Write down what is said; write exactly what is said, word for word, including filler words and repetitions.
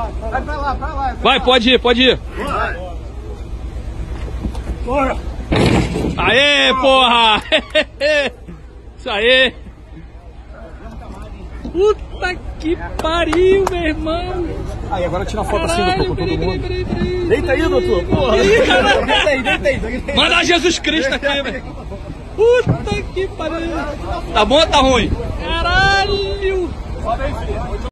Vai pra lá, pra lá. Vai, pode ir, pode ir. Bora. Aê, porra! Isso aí! Puta que pariu, meu irmão! Aí, agora tira a foto Caralho, assim, doutor, com todo mundo. Peraí, peraí, peraí. Deita aí, doutor. Porra. Deita aí, deita aí. Deita aí. Manda Jesus Cristo aqui, velho! Puta que pariu! Tá bom ou tá ruim? Caralho! Sobe aí, filho.